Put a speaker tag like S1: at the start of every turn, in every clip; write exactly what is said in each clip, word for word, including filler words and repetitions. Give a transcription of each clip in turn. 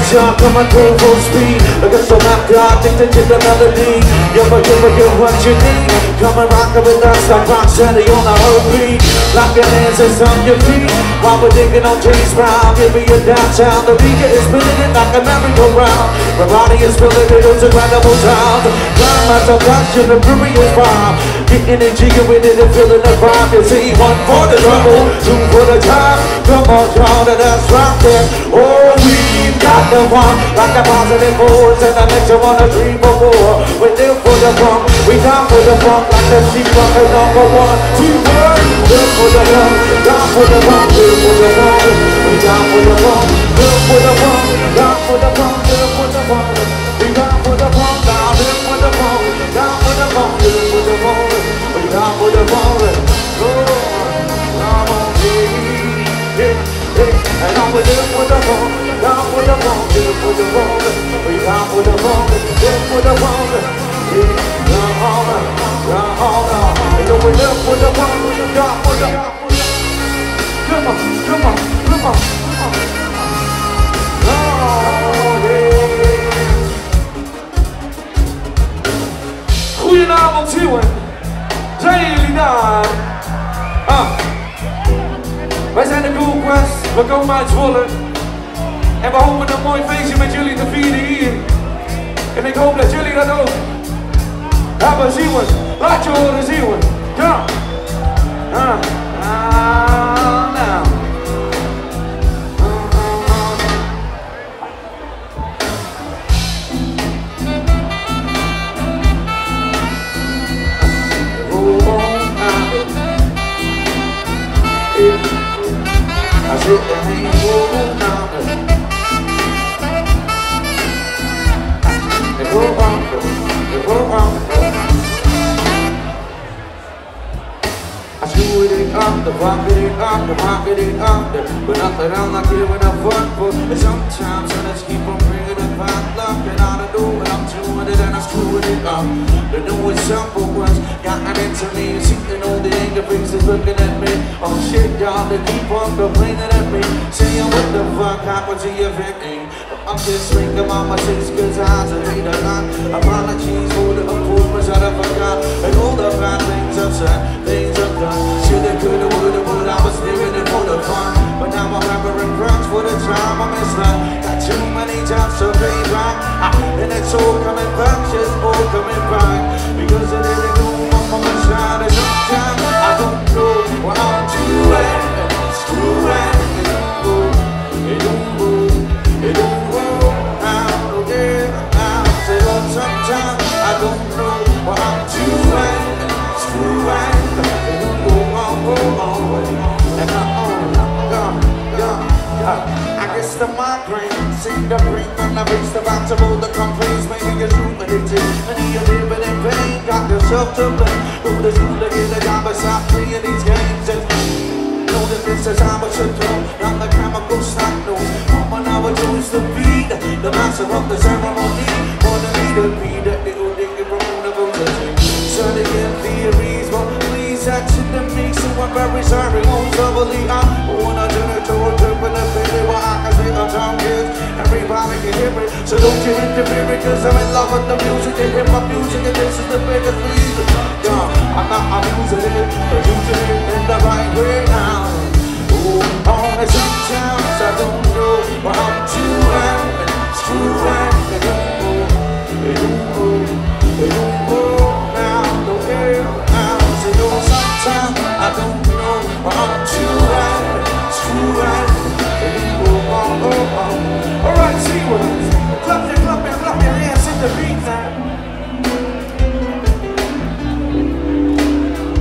S1: shot coming through full speed. Look at so knocked out, addicted to the melody. You're a, you're a, you're what you need. Come and rock it with us like rock steady on a heartbeat. Lock your hands and on your feet. While we're digging on James Brown, give me a downtown. The beat is spinning it like a merry-go-round. My body is feeling it, it's incredible sound. Climb myself, touching the brewery is wild. Getting and jigging with it and feeling the vibe. You see, one for the trouble, two for the time. Come on, y'all, that's right there. Oh, we've got the one, like a positive force, and I make you wanna dream for more. We live for the funk, we down for the funk, like the sheep funk, the number one, two, one. Live for the funk, down for the funk, live for the funk, we down for the funk, live for the funk, down for the funk, live for the funk, we down for the funk, down, live for the funk, down for the funk, live for the funk, we down for the funk. Oh, come on, yeah, yeah, yeah, and I'm with it for the funk, down for the funk, live for the funk, we down for the funk, live for the funk, yeah, come on, come on, and we live for the funk, down for the funk. Come on, come on, come on, come on. Oh, yeah. Goedenavond, Zeeuwen. Zijn jullie daar? Ah. Wij zijn de Cool Quest, we komen uit Zwolle. En we hopen een mooi feestje met jullie te vieren hier. En ik hoop dat jullie dat ook hebben, Zeeuwen. Laat je horen, Zeeuwen. Ja. Ah. Ah, now. I said the hand roll down. They go on, they go on. I screw it up, the pocket it up, the pocket it up. But nothing I'm not giving a fuck for. And sometimes I just keep on bringing it back. Looking out the door, but I'm doing it and I'm screwing it up. The newest simple ones gotten into me. Sitting on the anger faces looking at me. Oh shit, y'all, they keep on complaining at me. Saying what the fuck happened to your victim? I'm just thinking about my sins, cause I hate a lot. Apologies for the improvements that I forgot. And all the bad things I've said, things I've done. Shoulda, coulda, woulda, but I was living it for the fun. But now I'm remembering friends for the time I missed that. Got too many times to pay back. Ah, and it's all coming back, just all coming back. Because it didn't go up on my side. And sometimes I don't know what I'm doing. Screw it, it don't go, it don't go, it don't go out, okay, out. Say, oh, sometimes I don't know what I'm doing. Screw it, it don't go on, go on, and I own, yeah, yeah, yeah. I guess the migraine seem to bring on the race the bounce of all the complaints. Maybe you're ruminating, and you're living in vain. Got yourself to blame. Go to school to get a job, but stop playing these games. And know that this is how I should go. Not the chemical stock nose. All I now do is the beat, the master of the ceremony. Wanna be the beat that they go dig it from the voting. So they get theories, but please action to me. So I'm very sorry, most doubly I wanna turn it to a trip and a baby. Well, I can say I'm down kids. Everybody can hear it, so don't you interfere it. Cause I'm in love with the music, and hip hop music, and this is the biggest reason. Yeah, I'm not abusing it, but using it in the right way now. Oh, on sometimes I don't know what I'm doing. Screw it, it don't go, it don't go, it don't go now, don't care now. So no, sometimes I don't know what I'm doing. Screw it, it don't go, oh, oh, oh. Alright, see what clap your, clap your, clap your hands in the beat now.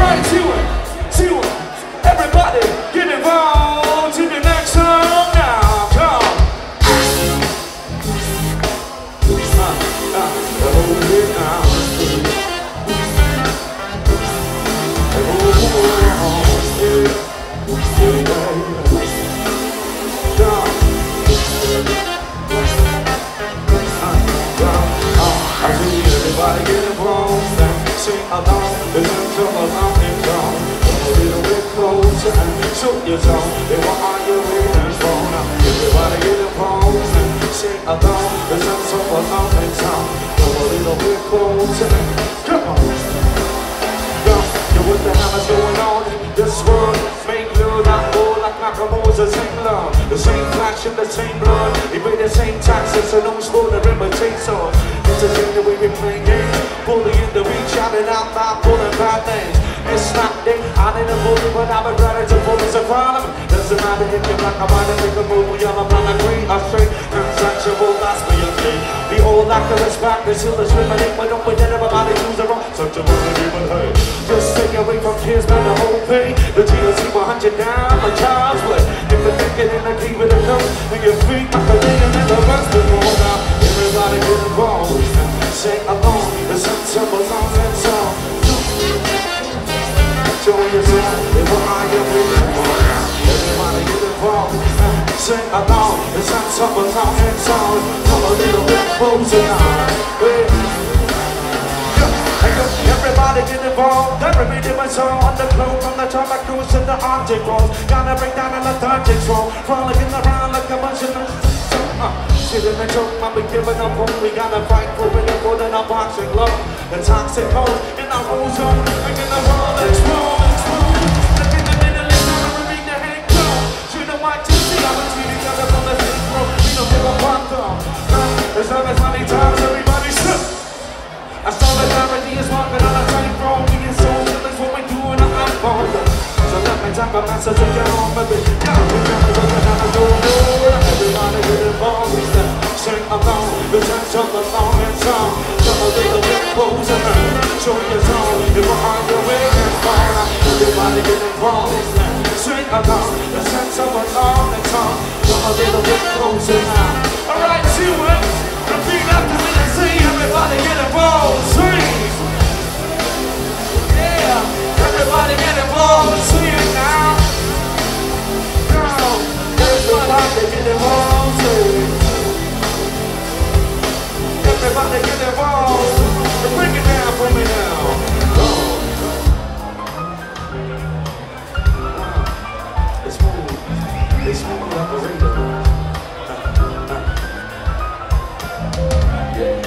S1: Alright, two one, two one. Everybody get involved to the next song now. Come on. Uh, uh, hold it now. Everybody get involved and sing along. There's a trouble along and gone. Come a little bit closer and show your song. Then what are you waiting for now? Everybody get involved and sing along. There's a trouble along and gone. Come a little bit closer and come on. Yo, yo, what the hell is going on in this world? Make love like more like Nakamura's the same love. The same flash and the same blood. They pay the same taxes and no sport to imitate so. It's a shame that we been playing games. Bully in the beach, shouting out my pulling bad names. It's not day, I need a bully, but I'm a granted to pull as a problem. Doesn't matter if you're black or white, I make a move, yellow, brown, or green, or straight. Contractual, that's me, okay. The old activist back, the seal is rimming, but don't pretend everybody choose the wrong. Such a movie, but hey, just take away from kids, man, the whole pay. The G L C one hundred down, my child's way. If the thinking in the keep it a note, when your feet, I can lay in the rest of the now. Everybody get involved, sing along, the sun tumbles on that song. Show yourself, if what are you waiting for now? Everybody get involved, sing along, the sun tumbles on that song. Come a little bit closer now. Everybody get involved, every rhythm and song on the globe, from the top I cruise to the object rolls. Gotta break down a lethargic roll, frolicking around like a bunch of uh, shit in the joke, I'll be giving up hope. We gotta fight for it, more than our boxing love. The toxic hole in our own zone, making the world explode, explode. Look in the middle, it's time to read the head go. You know what to see, I'm a T V together from the same row. We don't give a fuck though. There's always many times everybody shook. I saw the clarity is walking on a tight road. We get so jealous when we doing our iPhone. So let me talk about message to get on, baby. Yeah, we gotta look at how to do it. Everybody get involved, sing along, the time jump along and song. Come a little bit closer, show your song. If we're on your way and fall, everybody get involved, sing along, the time jump along and song. Come a little bit closer now. Alright, see what? Repeat after me and say, everybody get involved, sing. Yeah, everybody get involved, sing it now. Everybody get involved, sing. Everybody get involved. Bring it down for me now. Oh. It's smooth. It's smooth operator. Uh, uh. Yeah.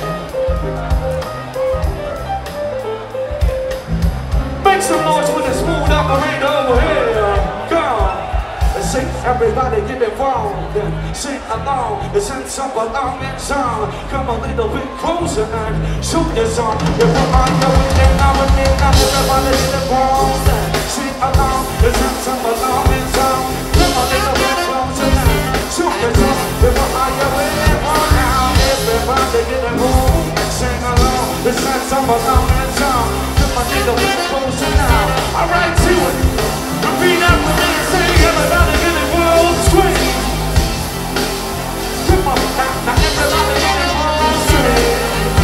S1: Make some noise for the smooth operator over here. Come. Sing, everybody get involved and sing along, the sense of along and song. Come a little bit closer and shoot your song. If we're on the way, then now and then, now everybody get involved and sing along, the sense of along and song. Come a little bit closer and shoot your song. If we're on the way, then now everybody get involved and sing along, the sense of along and song. Come a little bit closer now. Alright, to it. Repeat after me and say, everybody get involved, scream. Come on, now, now everybody get involved, scream.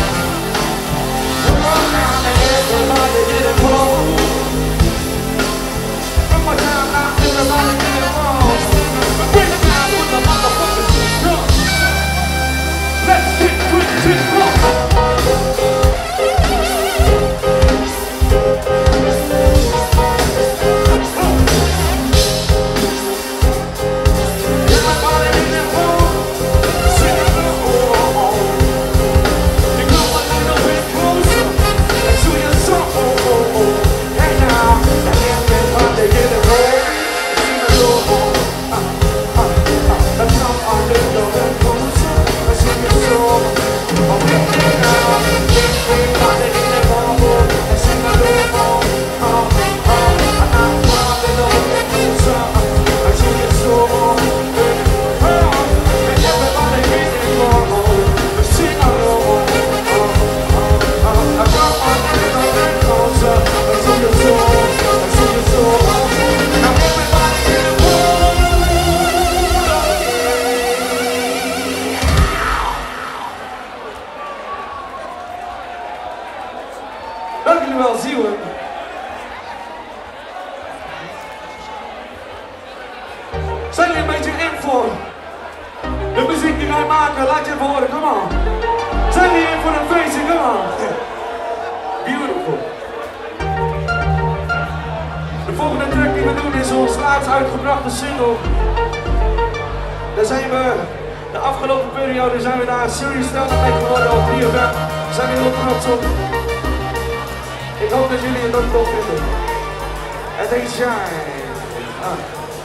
S1: Come on now, now everybody get involved. One more time now, everybody get involved. Bring it down with the motherfuckers, come. Let's get quick to go. Hey Michael, laat je horen, come on. Zijn we hier voor een feestje, come on. Beautiful. De volgende track die we doen is ons laatst uitgebrachte single. Daar zijn we, de afgelopen periode zijn we daar serieus snel mee geworden op drie F M. Daar zijn we heel trots op. Ik hoop dat jullie het ook tof vinden. Het heet Shine. Ah.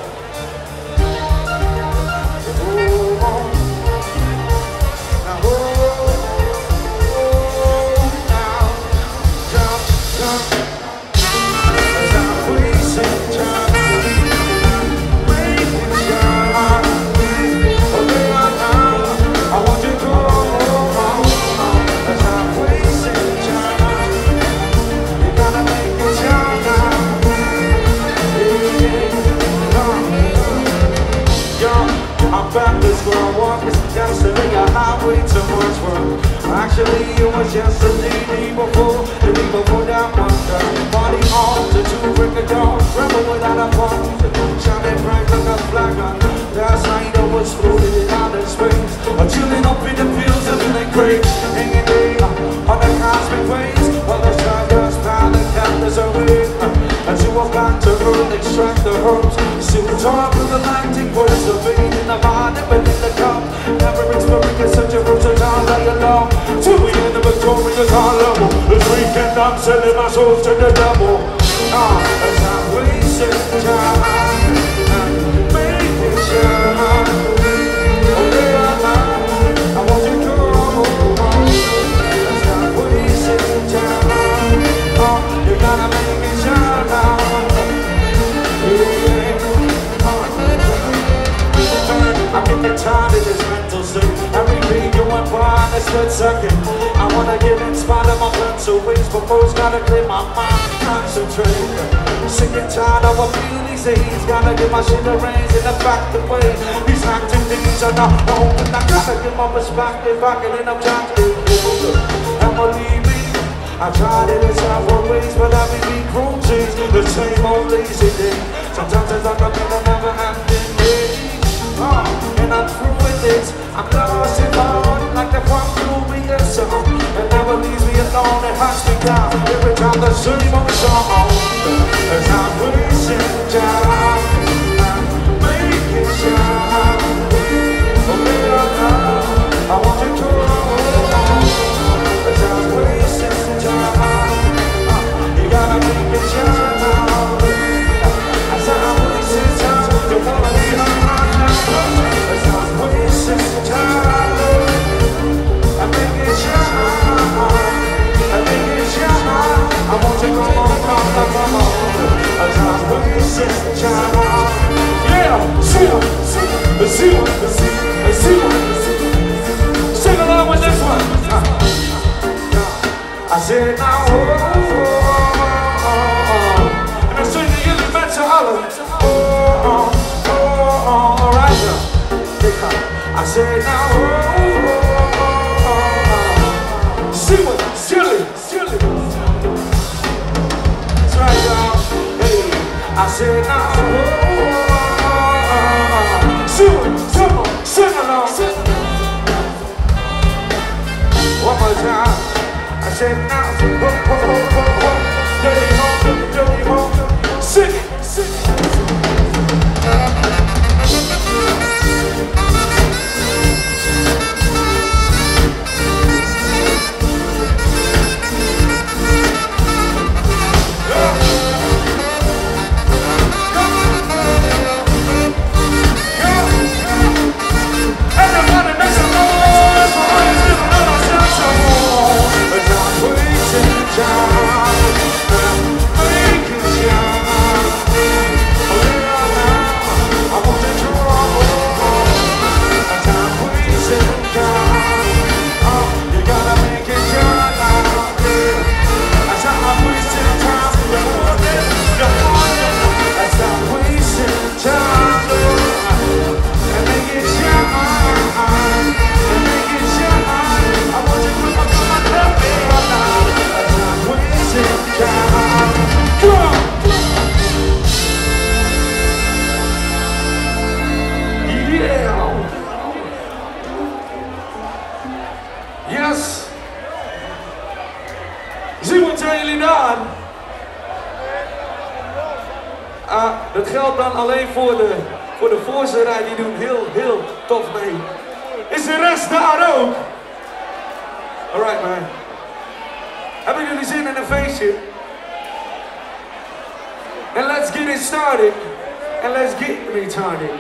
S1: Oh, oh. Now, oh, oh, now, jump, jump. As I wasting time, wasting time. Okay, now, I want you to go on. As I'm wasting time, you gotta make it shine now. I'm back, this where I walk, it's yesterday a highway to much work. Actually, it was yesterday, the day before, the day before that one girl. Party on to two break a dawn, rebel without a pause, shining bright like a flag gun. Last night I was floating in outer space, I'm chilling up in the fields of feeling great, hanging there uh, on the cosmic waves, while the stardust found the cactus away. Uh, as you walk back to earth, extract the herbs, see the top of the Atlantic words, the vein in the body, but in the cup. Never experience such a versatile like a love. Till we end the victorious high level, this weekend I'm selling my soul to the devil. Ah, uh, as I'm wasting time, I'm making sure. Okay, I want you to go on. As I'm wasting time, oh, you gotta make me shine now. I get the time in this mental state. Every beat you want one a split second. I wanna get inspired of my pencil ways, but first gotta clear my mind, concentrate. Sick and tired of a few these days. Gotta get my shit arranged in a fact the way. These activities are not open. I gotta get my perspective back and then I'm trying to do. And believe me, I tried it in several ways, but I be beat cruises. The same old lazy day. Sometimes it's like I've been a never ending day. Uh, and I'm through with this. I'm lost in thought, like the one through me a song. It never leaves me alone, it hunts me down. Every time the same old song. As I'm wasting time, I'm making shine. Okay, I want you to know. As I'm wasting time, you gotta make it shine now. As I'm wasting time, you wanna be home. As I'm wasting time, I make it shine, I make it shine. I want you to come on, come on, come on. As I'm wasting time, yeah, see ya, see ya, see ya, see ya. Sing along with this one. I said now, oh, oh, oh, oh. And I sing the elemental holler. Oh, oh, oh, oh, all right now. I said now, oh, oh, oh, oh, oh. See what, silly, silly. That's right, y'all. Hey, I said now, oh, oh, oh, oh, oh. See what, come on, sing along. One more time. I said now, oh, oh, oh, oh, oh. Dirty home, dirty home. Sing it, sing it. Time, Uh, dat geldt dan alleen voor de, voor de voorste rij, die doen heel, heel tof mee. Is de rest daar ook? Alright man. Hebben jullie zin in een feestje? And let's get it started. And let's get retarded.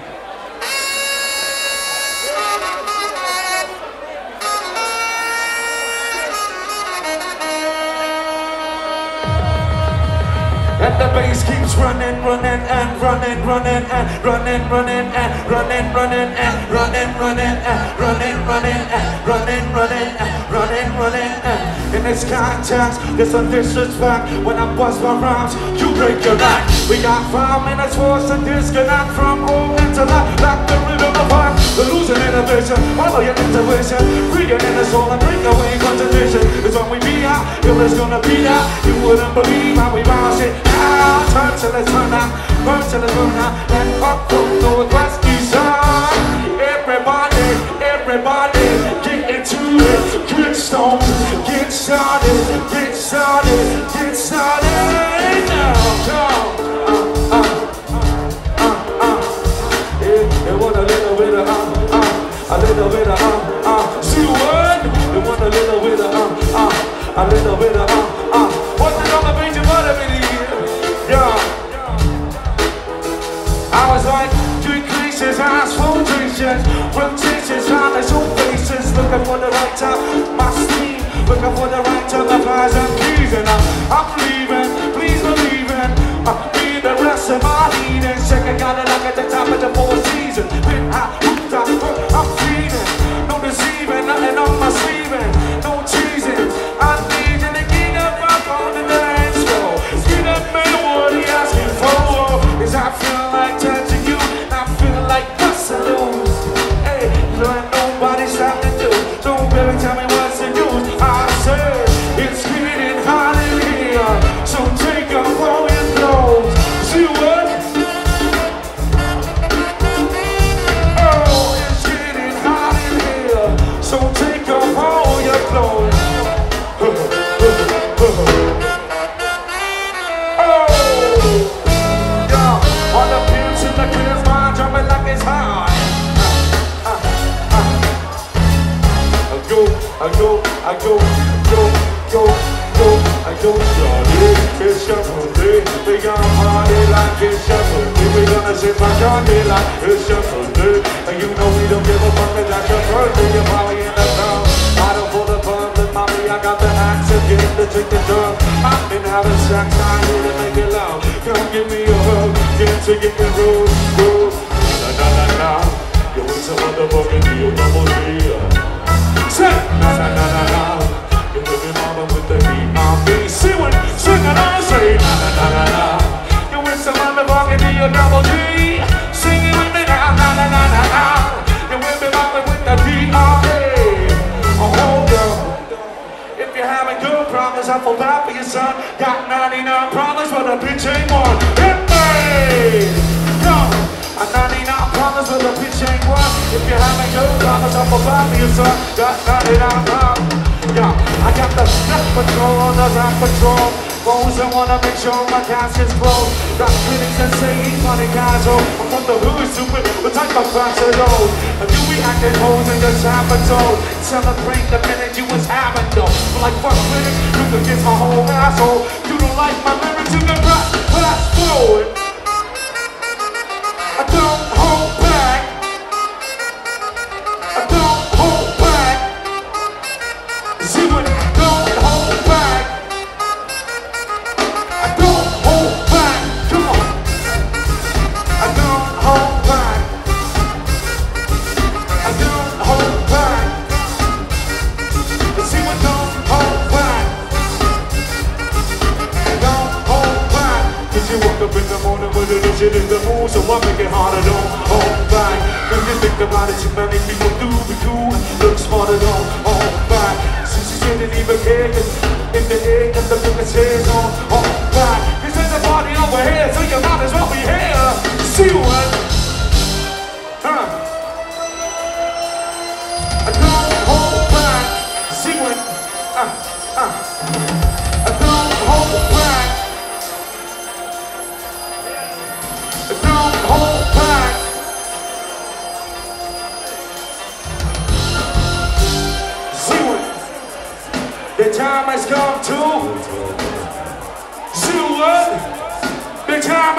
S1: And the bass keeps running, running, and running, running, and running, running, and running, running, and running, running, and running, running, and running, running, and running, running, and in this context, there's a disrespect. When I bust my rhymes, you break your back. We got five minutes for us to disconnect from all intellect, like the rhythm of heart. The losing inhibition, follow your intuition, freeing in the soul and bring away concentration. It's when we be out, it was gonna be out. You wouldn't believe how we bounce it. Turn till it's run out, burn till it's run out, and up from northwest east side. Everybody, everybody, get into it, get stoned, get started, get started, get started. Now, come, uh, uh, uh, uh. Yeah, it want a little bit of uh, uh, a little bit of uh, uh. See what? It want a little bit of uh, uh, a little bit of uh, uh. What's it gonna be to what of it? Yeah. I was like, three creases, eyes full creases, rotations, on their own faces, looking for the right time, my steam, looking for the right time, the flies and keys, and I'm, I'm leaving, please believe in, uh, me the rest of my leading, checking out it like at the top of the four seasons, been hot, hooked up, I'm feeding, no deceiving, nothing on my sleeving, no cheesing, I need you to get up, up on the dance floor, get up, man, what he asking for, is I feel like touching you, I feel like busting loose, hey, you ain't nobody's time to do, so baby tell me what's the news, I said, it's getting hot in here, so take off all your clothes, see what? Oh, it's getting hot in here, so take off all your clothes. On the pins in the clear spine, jumping like it's high. Uh, uh, uh. I go, I go, I go, go, go, go. I go, shawty, it's your birthday. We gonna party like it's your birthday. We gonna sit back on it like it's your birthday. And you know we don't give a fuck if that's your birthday. You're probably in the town. I don't pull the fun, but mommy, I got the axe again to take the drum. I've been having sex, I'm here to make it loud. Come give me a hug, get to get the road, road. Na na na na, you with some motherfucking deal, double D. Say, na na na na na, you with me mama with the B R B. See when, sing and I say, na na na na na, you with some motherfucking deal, double D. Sing it with me now, na na na na na, you with me mama with the D R B. Oh, hold up. If you're having good problems, I feel bad for your son. Got ninety-nine problems, but a bitch ain't one. Hit me! Yo! A ninety-nine problems, but a bitch ain't one. If you're having good problems, I feel bad for your son. Got ninety-nine problems. Yo! I got the snap patrol on the rap patrol. Bones, I wanna make sure my cash is closed. Got critics that say he's funny guys, oh, I'm from the hood, stupid, what type of facts are those? And you be acting hoes in your episode. Celebrate the minute you was having though. But like fuck critics, you can kiss my whole asshole. You don't like my lyrics, you can rap, fast forward. I don't hold back. I don't hold back. See what? Don't hold back. I don't hold back. Come on. I don't hold back. I don't hold back. See what? Don't hold back. Don't hold back. Cause you woke up in the morning with a little shit in the mood, so I make it harder. Don't hold back. Cause you think about it, too many people do be cool. Look smarter, don't hold back. Since you didn't even care, cause in the air, got the biggest hairs on. Hold back. Cause there's a party over here, so you might as well be here. See what? Huh? I don't hold back. See what? Uh, uh. I don't hold back.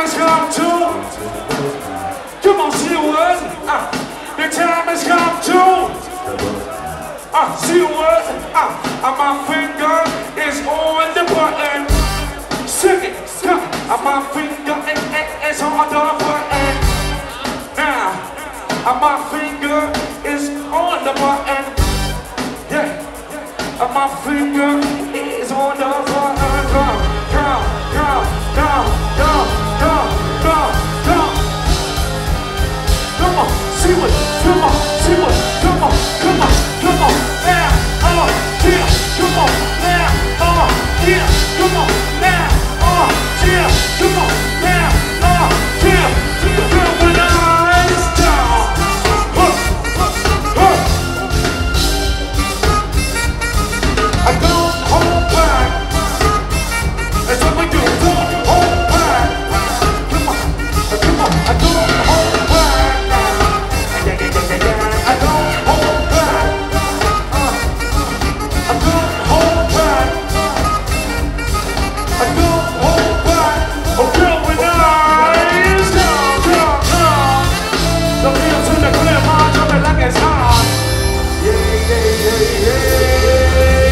S1: has come to. Come on, see what? Uh, the time has come to. Uh, see what? Uh, uh, my finger is on the button. Sing it, come. Uh, my finger is on the button. Now, uh, my finger is on the button. Yeah. Uh, my finger is on the button. Come, come, come, come, come, come, come, come. Come on, see what? Come on, see what? Come on, come on, come on. Now, oh, yeah. Come on, now, oh, yeah. Come on, now, oh, yeah. Come on, now, oh, yeah. Girl, when I is down, huh, huh. I don't hold back. That's what we do. Don't hold back. Come on, come on. I don't hold back. I don't hold back. Uh, I don't hold back. I don't hold back. Oh, girl, when I is down, down, down. The wheels in the clear mind, jumping like it's hot. Yeah, yeah, yeah, yeah.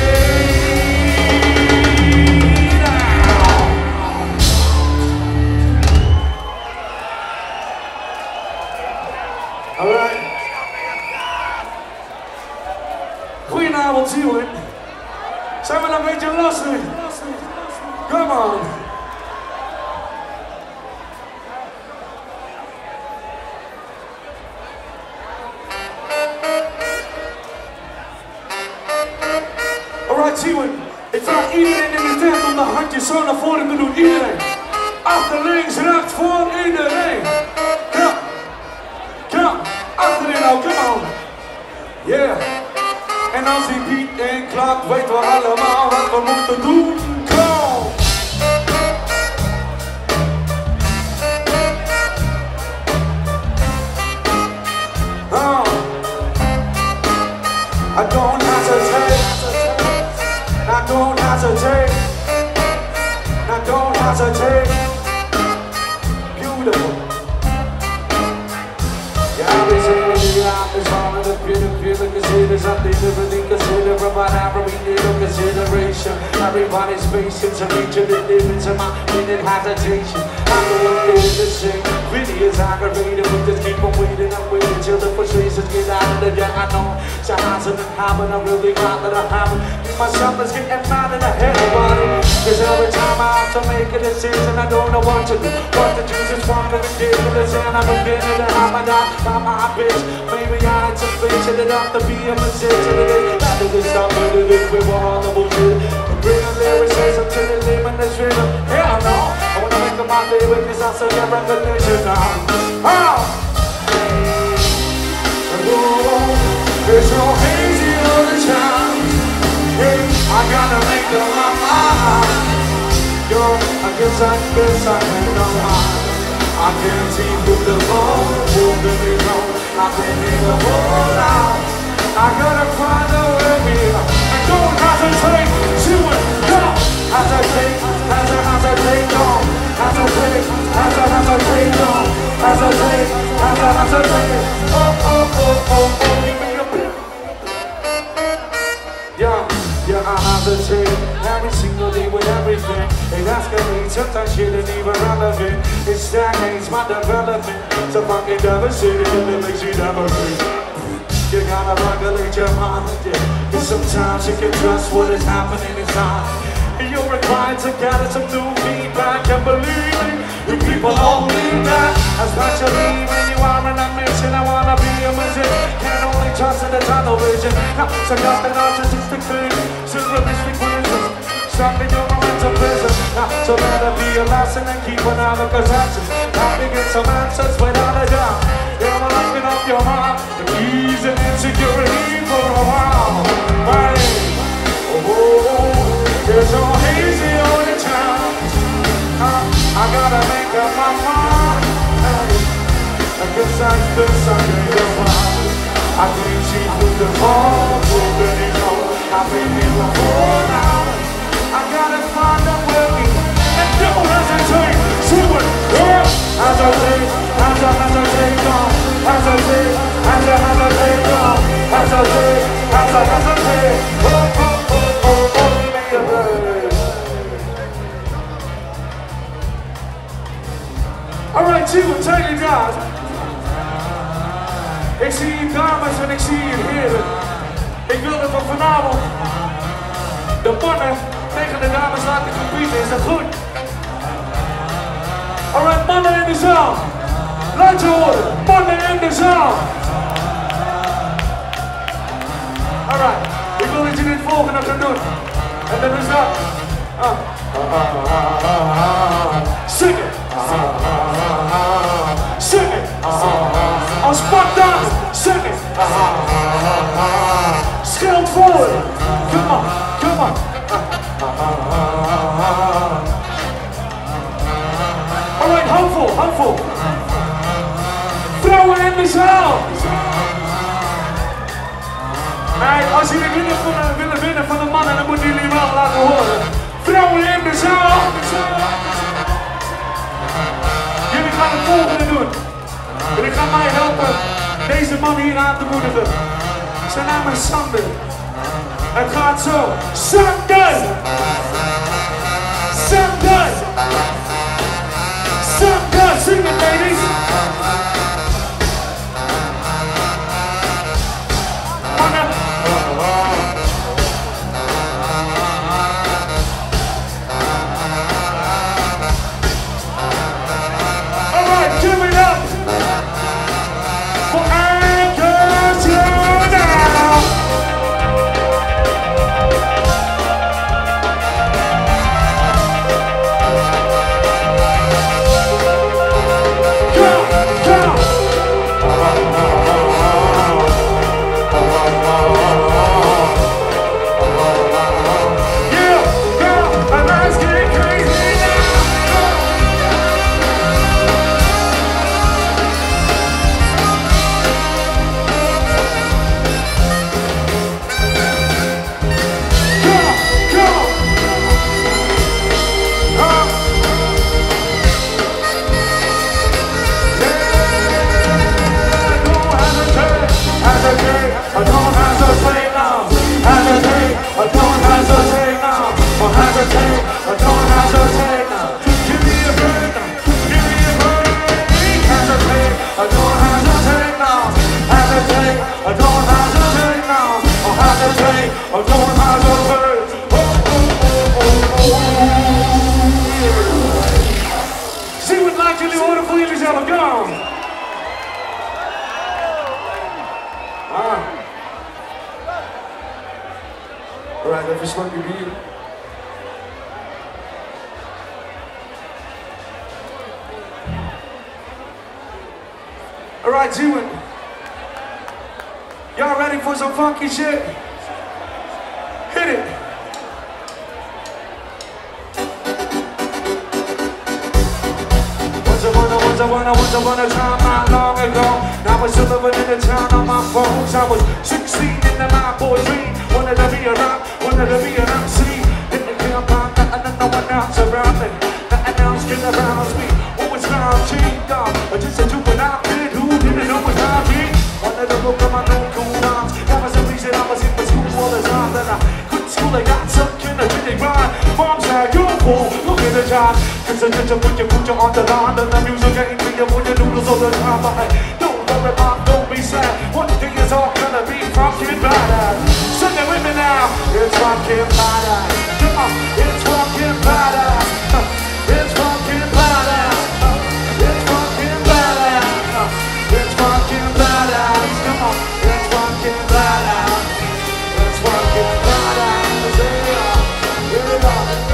S1: All right. Queen I will do it. Seven of Major Lawson. Come on. All right, T-Win. If I eat it in de tent om de handjes zo naar voren te doen, iedereen. Achter, links, rechts, voor, iedereen. Kom. Kom. Achterin nou, come on. Yeah. En als die beat inklapt, weten we allemaal wat we moeten doen. Kom. Oh. I don't hesitate. I don't hesitate. I don't hesitate. Beautiful. Yeah, I be saying the opposite on the pure, the pure, consider something differently, consider about every little consideration. Everybody's facing to reach the limits of my minute hesitation. I'm the one doing the same. Really is aggravated, we just keep on waiting and waiting till the frustrations get out of the day. I know it's a hazard and habit, I'm really glad that I haven't. Myself is getting mad in the head about it. Cause every time I have to make a decision, I don't know what to do. What to choose is one of ridiculous, and I'm beginning to have my doubt about my bitch. Maybe I ain't sufficient enough to be a position today. Not to just stop with it, we were all the bullshit. Bringing lyricism to the limit, this rhythm. Hell no, I wanna make them my favorite, cause I still get recognition now. Oh! It's so hazy all the time. Hey, I gotta make up my mind. Yo, I guess I guess I can't know why. I can't see through the phone, through the phone. I've been in the world out. I gotta find a way out. I don't hesitate, see what come. Hesitate, hesitate, hesitate, no. Hesitate, hesitate, hesitate, no. Hesitate, hesitate, hesitate. Oh, oh, oh, oh, oh. Yeah, yeah, I hesitate every single day with everything. It escalates, sometimes shit ain't even relevant. It stagnates my development. So fucking devastating and it makes you devastate. You gotta regulate your mind, yeah. Cause sometimes you can trust what is happening inside. And you're required to gather some new feedback. And believe me, you people all need that. Especially when you are in a mission. I wanna be a musician. Can't only trust in the tunnel vision. Now, so got the narcissistic thing, surrealistic wisdom. Something your mental prison. Now, so let it be a lesson and keep an eye on possession. Now, to get some answers without a doubt. Yeah, I'm locking up your heart. The keys and insecurity for a while. Right? Oh, oh, oh. It's so hazy all the time. Uh, I gotta make up my mind. Hey, I guess I guess I can't go on. I can't see through the phone, already know I've been here before now. I gotta find a way and don't hesitate. See what hesitate, as I hesitate. Oh, oh, oh, oh, oh, give me a break. Alright, Tune, take it down. Ik zie hier dames en ik zie hier heren. Ik wil dat we vanavond de mannen tegen de dames laten competen. Is dat goed? Alright, mannen in de zaal. Laat je horen. Mannen in de zaal. Alright, ik wil dat jullie het volgende gaan doen. En dat is dat. Ah. Zing het. Zing het. Als Spartaan, zing het. Schild voor. Come on, come on. Alright, hou vol, hou vol. Vrouwen in de zaal. Nee, als jullie willen, willen winnen van de mannen, dan moeten jullie wel laten horen. Vrouwen in de zaal. Jullie gaan het volgende doen. Jullie gaan mij helpen deze man hier aan te moedigen. Zijn naam is Sander. Het gaat zo. Sander! Sander! Sander! Zing het, ladies! Mannen! Alright, give it up! For Anchor Tune! Alright, even slokje bier. Alright, Zeeland. Y'all ready for some funky shit? Hit it. Once upon a, once upon a, once upon a time not long ago, I was still living in the town on my phones. I was sixteen in the my boy dream. Wanted to be a rock, wanted to be an M C. Didn't care about nothing and no one else around me. Nothing else can arouse me. Always found cheap, dog. I just said you what I did, who didn't know what I did. Wanted to look at my new cool rhymes. That was the reason I was in the school all the time. Then I quit school, I got stuck in a really grind. Mom said, you're cool, look at the job. Cause I just put your future on the line. And the music ain't me, you put your noodles all the time. But hey, don't worry, mom, don't be sad. One thing is all gonna be fucking badass. Sing it with me now. It's fucking badass. Come on, it's fucking badass. It's fucking badass. It's fucking badass. It's fucking badass. Come on, it's fucking badass. It's fucking badass. Yeah, yeah.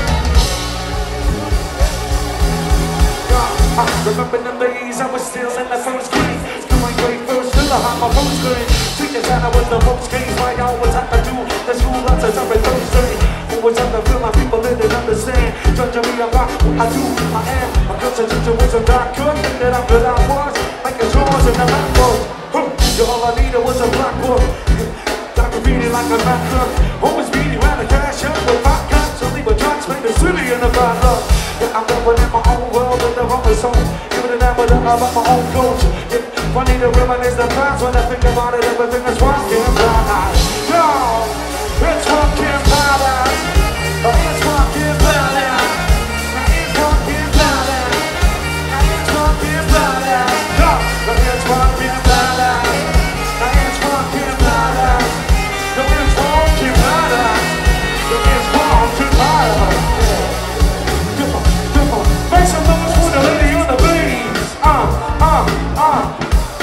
S1: I remember the days I was still in the first grade. Going great first, still I had my first grade. Teachers said I was the most games. Why I always had to do the school lessons every Thursday. Always had to feel my people didn't understand. Judging me about what I do, I am. My constitution wasn't that good. That I'm good I was. Making drawers in the MacBook. Huh. All I needed was a black book. I could read it like a macbook. Always beating around the cash up with five cups. Only with drugs, made the city in the bad luck. Yeah, I'm living in my own world in the wrong zone. Giving it down with about my own coach. Yeah. Funny the women is the past when I think about it, everything is fucking paradise. Yo, it's fucking paradise. It's fucking paradise. It's fucking paradise. It's fucking paradise. Yo, it's fucking paradise. It's fucking paradise. It's fucking paradise. It's fucking paradise. Come on, come on. Make some noise for the lady on the bass. Uh, uh, uh.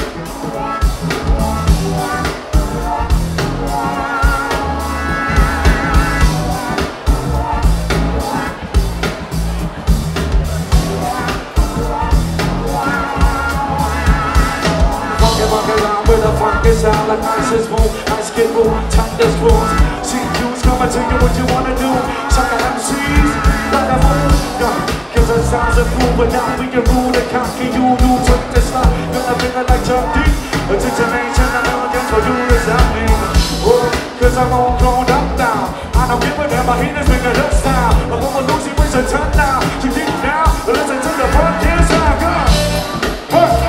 S1: Sound like ice is boom, ice get boom, tight as bones. See Q's coming to you, what you wanna do? Suck at M Cs, like a moon. Yeah, cause it sounds a fool, but now we can rule the cocky. You do took this stuff, gonna finger like Chuck D. It's a nation, I'm gonna get for you, is that me? Oh, cause I'm all grown up now. I don't give a damn, I hear this finger this time. I'm gonna lose you, waste a ton now. You deep now, listen to the podcast sound, come on. Hey.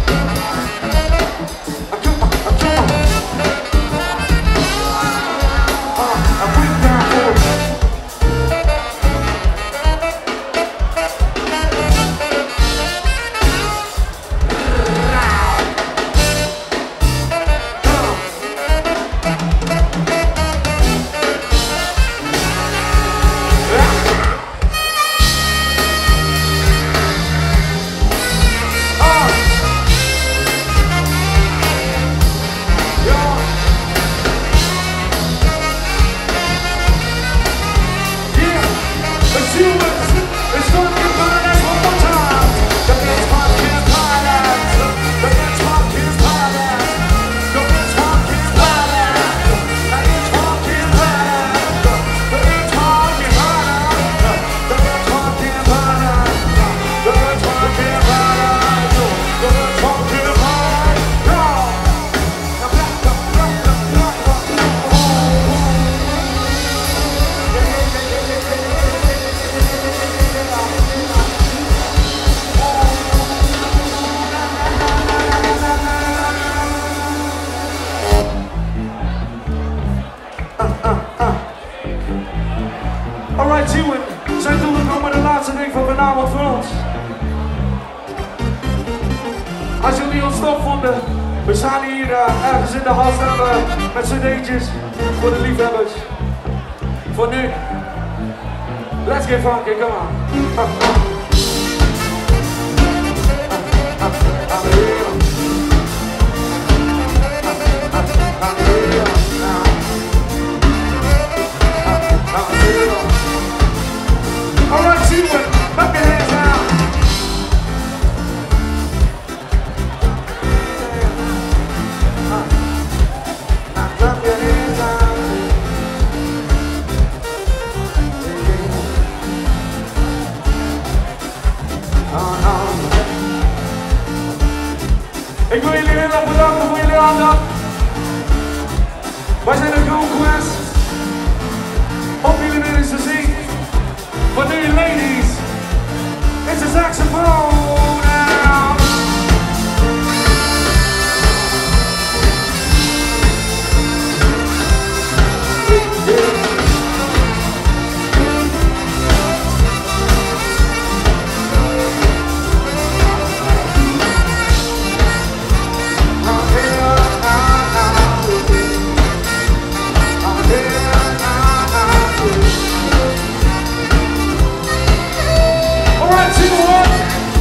S1: Alright, T-Win, zijn doel ik nog met de laatste ding van vanavond voor ons. Als jullie ons tof vonden, we staan hier uh, ergens in de hal staan uh, met cd'tjes voor de liefhebbers. Voor nu, let's get funky, come on. Uh, uh. Uh, uh, uh, uh, Alright, T-Win, clap your hands out. Uh, uh, clap your hands out. Uh, uh. Ik wil jullie heel erg bedanken voor jullie aandacht. Wij zijn de Conquest. Hoop jullie weer eens te zien. For the ladies, it's a saxophone now. All right, two, one.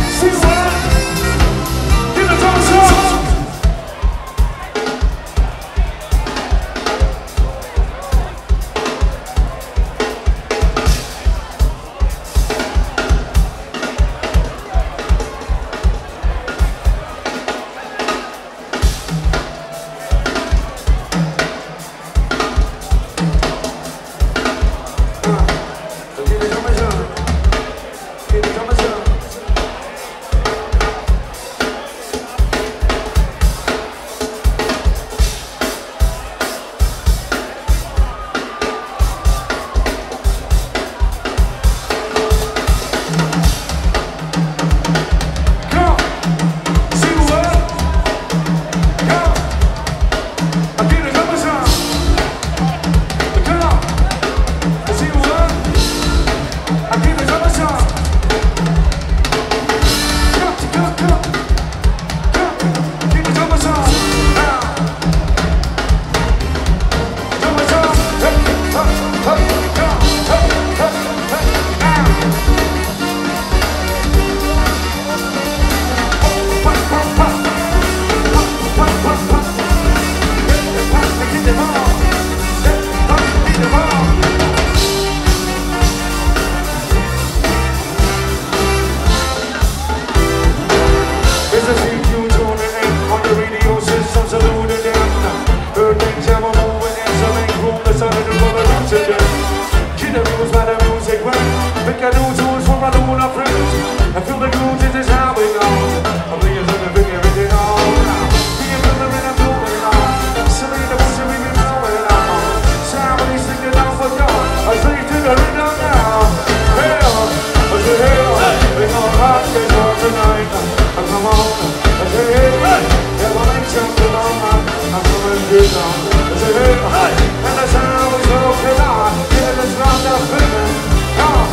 S1: how we go. I'm bringing to the big everything on. Bringing to the rhythm, moving on. Silly, the silly, we moving on. Somebody singing out for God. I bring you to the rhythm now. Hell, I say hell, we gonna rock this one tonight. Come on, I say hey, never make something on my. I'm coming good on. I say hey, and the sound is broken on. Yeah, let's round up rhythm. Come.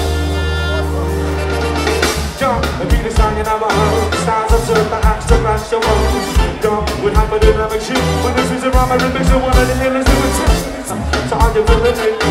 S1: Jump, the beat is hanging out my heart. Stars observe the acts to crash your world. Jump with hyperdynamic shit. When this is around my rhythms, you wanna hear, let's do it. So are you willing to